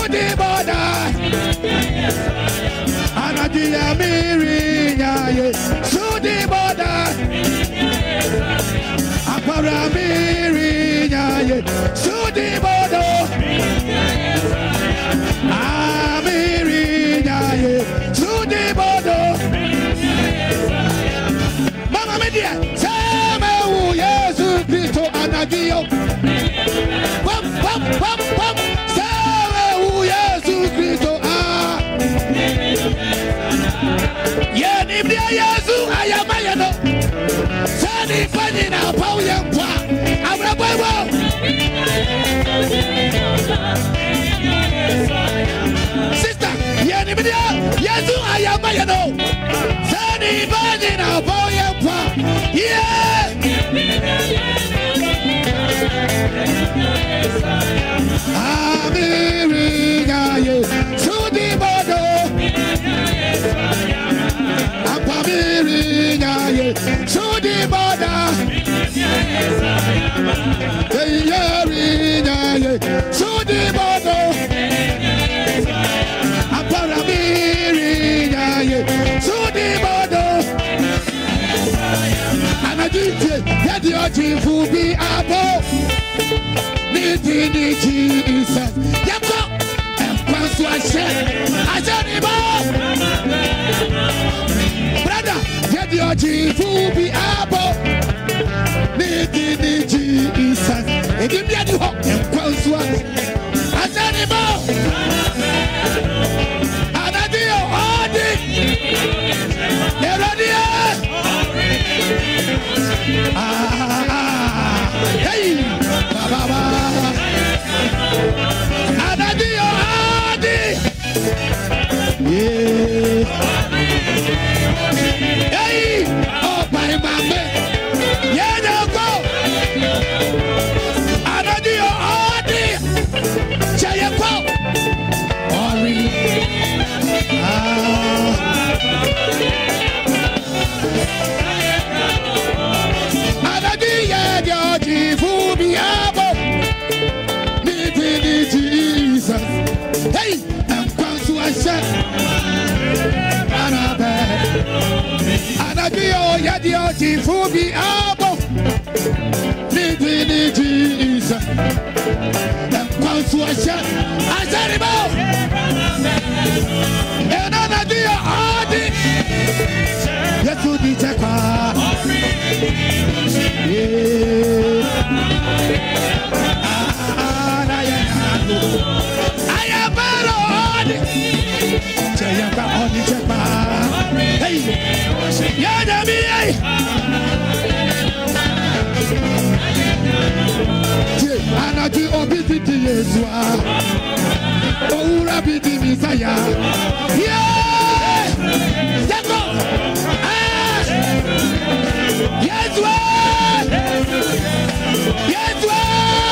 the border. Anadia Miri, to the border. Apara Miri, to the border. Amiri, to the border. Mama Media, Sama, Jesus Christo, Anadio. Pop. Sama, Jesus Christo. Yeah, Nibia Yazu, I am Mayano. Sunny Fanny now, Paul Yampa. I'm Sister, yeah, Nibia Yazu, I am Mayano. Sunny Fanny now, Paul Yampa. Yeah. America, to the border. America, to the border. To the border. America, to the border. And I did that your chief will be above. Jesus, Yako, and Pastor I brother, get your chief will be above. Jesus, and give me a hope and Pastor I hey, Baba. Yeah. Hey, oh my mama. Yeah, no go. Anadio Adi. Chayako. Ori. Anadia Yadi Fubiabo. Jesus. Hey, I'm going to accept. Anadio Yadio Tifubi Abo. Jesus. I'm going to accept. I said about. And Anadio Adi. Yes, you did check. I am better. Chayaka on the check. Hey, Yadami. Anati obiti Yesua. Oh, Rabbi Messiah. Yeah. Yako. Yesua. Yesua.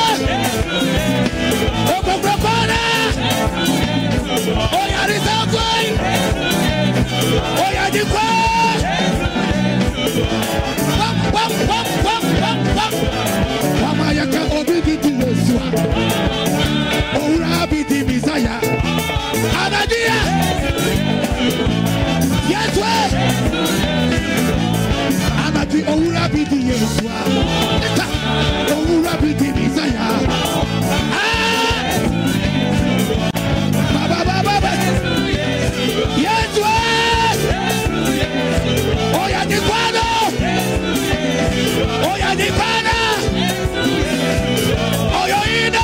Oh, yeah, this is going. Oh, yeah, this Wamayaka obiti Yesua. Oh, Rabbi Messiah. Anadia. Yesua. Anati oh, Rabbi Yesua. Oh, Rabbi Messiah. Yes, oh, yeah, the Pano. Oh, yeah, the Pana. Oh, you're in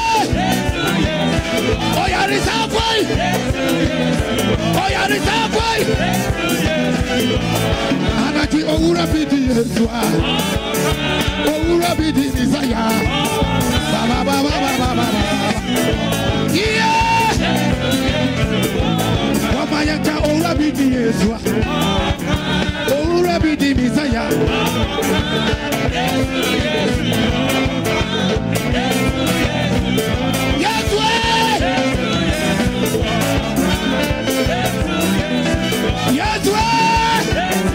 oh, yeah, the Subway. Oh, yeah, the Subway. Anati, oh, Rabbi Yesua. Oh, Rabbi Messiah. Baba. Yeah. Wamayaka, oh, Rabbi Yesua. Oh, Rabbi Messiah. Yes, way. Yes, way.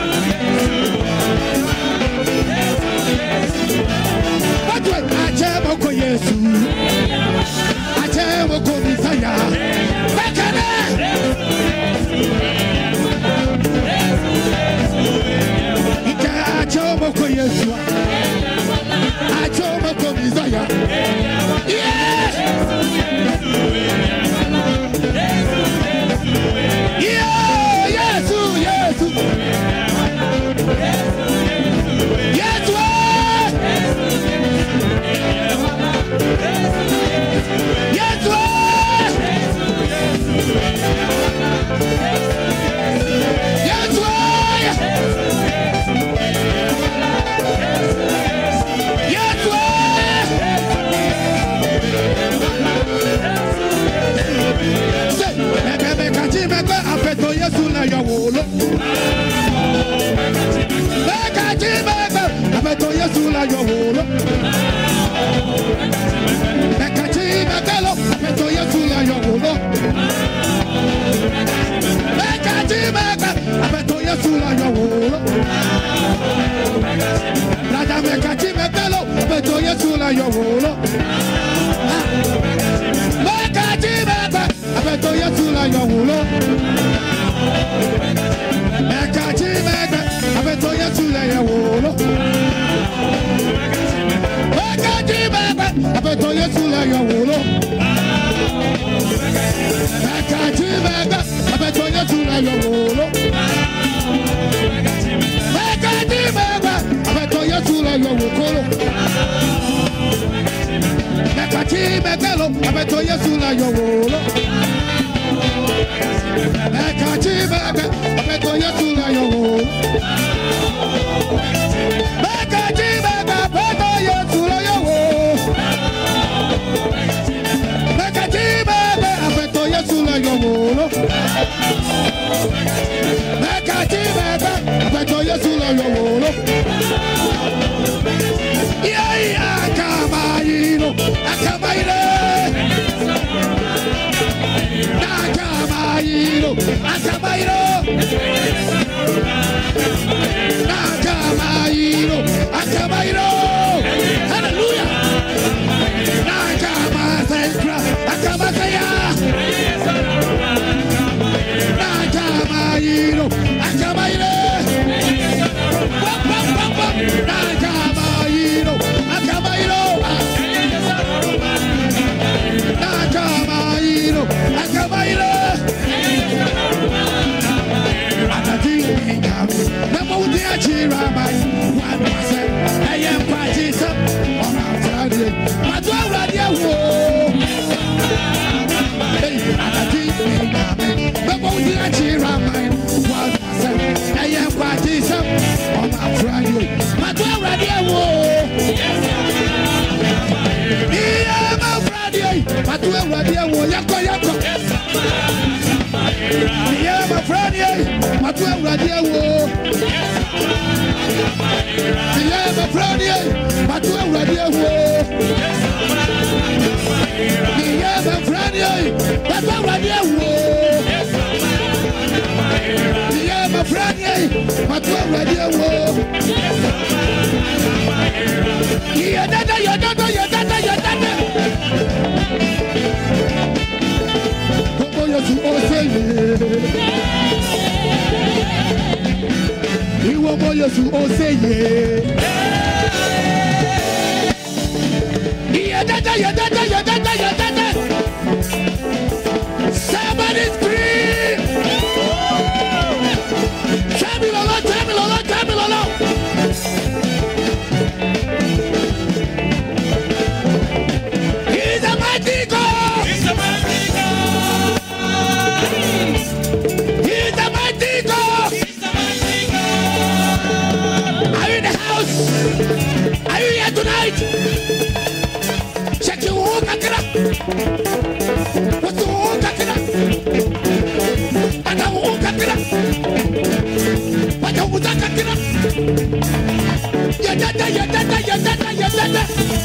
But when I jam Yesu, I jam Messiah. wolo. Mekati mekalo apeto Yesu la yo wolo. Mekati mekalo apeto Yesu la yo wolo. Nada mekati mekalo apeto Yesu la yo wolo. Mekati mekalo apeto Yesu la yo wolo. Mekati mekalo apeto Yesu la yo wolo. Mekati mekalo apeto Yesu la yo wolo. Mekati mekalo apeto Yesu la yo wolo. Mekati mekalo apeto Yesu la yo wolo. Mekati mekalo apeto Yesu la yo wolo. Mekati mekalo apeto Yesu la yo wolo. Mekati mekalo apeto Yesu la yo wolo. Mekati mekalo apeto Yesu la yo wolo. Mekati mekalo apeto Yesu la yo wolo. Akamayiro, akamayiro, akamayiro, akamayiro, akamayiro, akamayiro. Hallelujah. Akamasakra, akamakaya. Akamayiro, akamayiro. Akamayiro, akamayiro. Akamayiro, akamayiro. Atati ngam, namo dia chirama, one percent. Ayem pajisa, ona frade. Matwa radio wo. Atati ngam, namo dia chirama, one percent. Ayem pajisa, ona frade. Matwa radio wo. Matwa radio wo yako yako. Yeah, my friend, yeah. Matwa radio wo. Yeah, my friend, yeah. Matwa radio wo. Yeah, my friend, yeah. Matwa radio wo. Yeah, my friend, yeah. Matwa radio wo. Yeah, dada, yeah, dada, yeah, dada, yeah, dada. Yesu oseye, iwo mo Yesu oseye. Yadada, yadada, yadada, yadada. Somebody scream! Tell me Lolo, tell me Lolo, tell me Lolo. He's a mighty God. He's a mighty God. He's the mighty God. He's the mighty God. Are you in the house? Are you here tonight? Check your walk, Akira. What's the walk, Akira? And I walk, Akira. What the walk, Akira? Yadada, yadada, yadada, yadada.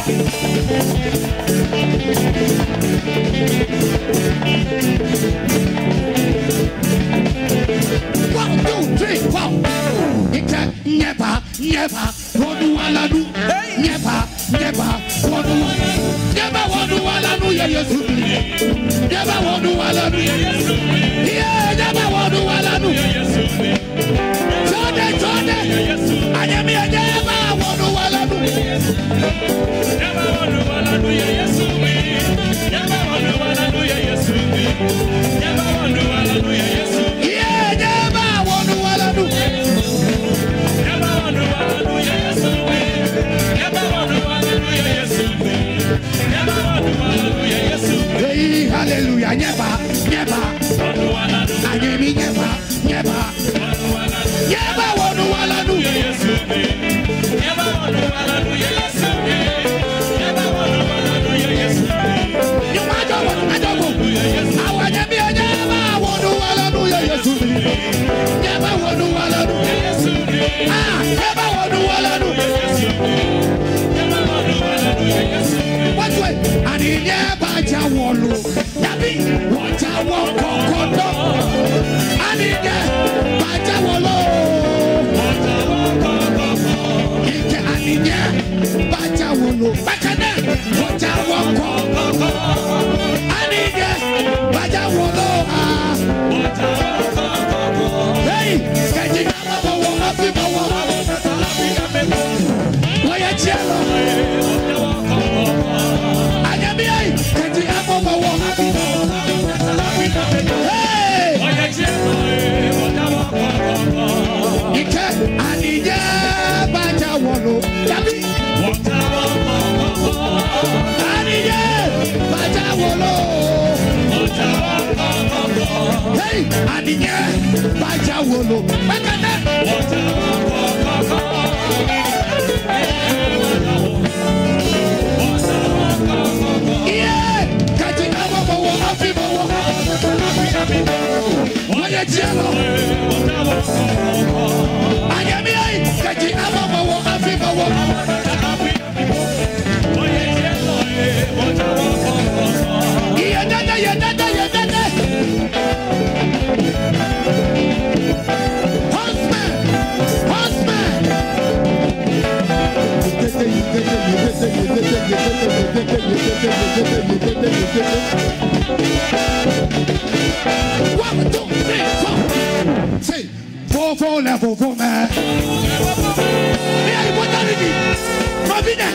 1, 2, 3, 4. Ika never, never wonu alanu. Never, never wonu. Never wonu alanu ya Yesu. Never wonu alanu ya Yesu. Yeah, never wonu alanu ya Yesu. Chode, chode. Anyami never wonu alanu ya Yesu. Never wonu alanu ya Yesu. Never wonu alanu ya Yesu. Never wonu alanu ya Yesu. Yeah, never wonu alanu. Never wonu alanu ya Yesu. Never wonu alanu ya Yesu. Never wonu alanu ya Yesu. Hey, hallelujah, never, never wonu alanu. Anyami never, never wonu alanu. Never wonu alanu ya Yesu. Never wonu alanu ya Yesu. Never wonu alanu ya Yesu. Never baja wolo bakana baja woko anije baja wolo hey kaji aba wo afi bawo waya chielo anyami ai kaji aba wo afi hey waya chielo ike anije baja wolo yabi anije baja wolo hey anije baja wolo bakana yeah kaji aba wo afi bawo waya chielo anyami ai kaji aba wo afi bawo yedada husband one, two, three, four. Say four level four man. Yeah, what are you doing? Mavina.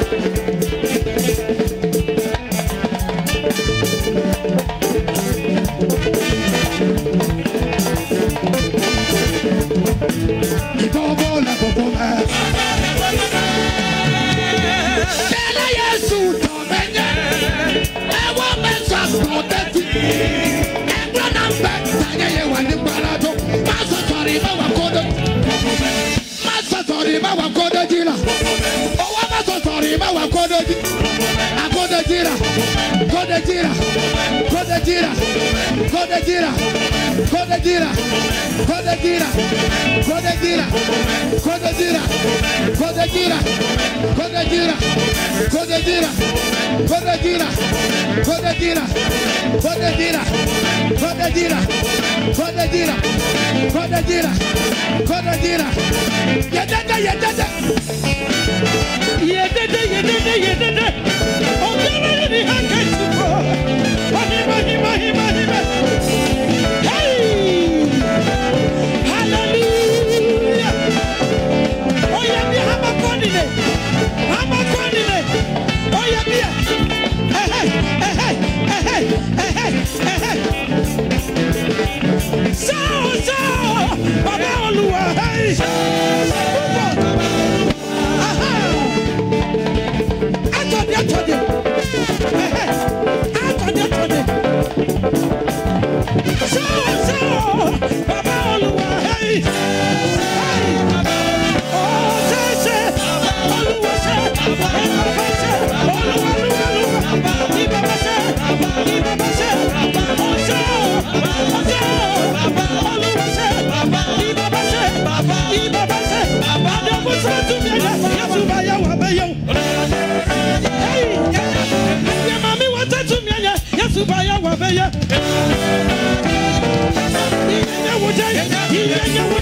Yeah.